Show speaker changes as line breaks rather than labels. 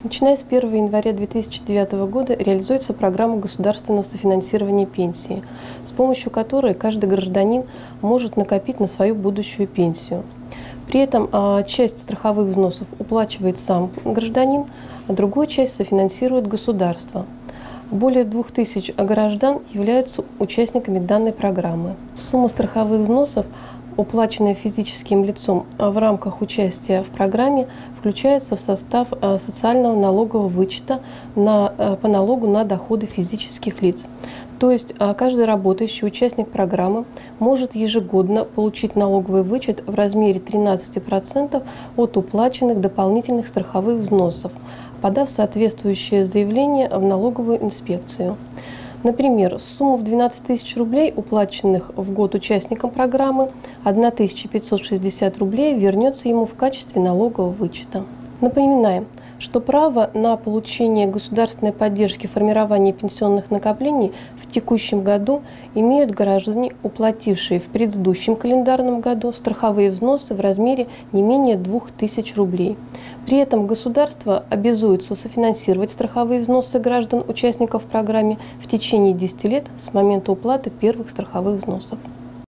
Начиная с 1 января 2009 года реализуется программа государственного софинансирования пенсии, с помощью которой каждый гражданин может накопить на свою будущую пенсию. При этом часть страховых взносов уплачивает сам гражданин, а другую часть софинансирует государство. Более 2000 граждан являются участниками данной программы. Сумма страховых взносов, уплаченная физическим лицом в рамках участия в программе, включается в состав социального налогового вычета по налогу на доходы физических лиц. То есть каждый работающий участник программы может ежегодно получить налоговый вычет в размере 13% от уплаченных дополнительных страховых взносов, подав соответствующее заявление в налоговую инспекцию. Например, сумму в 12 тысяч рублей, уплаченных в год участникам программы, 1560 рублей вернется ему в качестве налогового вычета. Напоминаем, что право на получение государственной поддержки формирования пенсионных накоплений в текущем году имеют граждане, уплатившие в предыдущем календарном году страховые взносы в размере не менее 2000 рублей. При этом государство обязуется софинансировать страховые взносы граждан-участников программы в течение 10 лет с момента уплаты первых страховых взносов.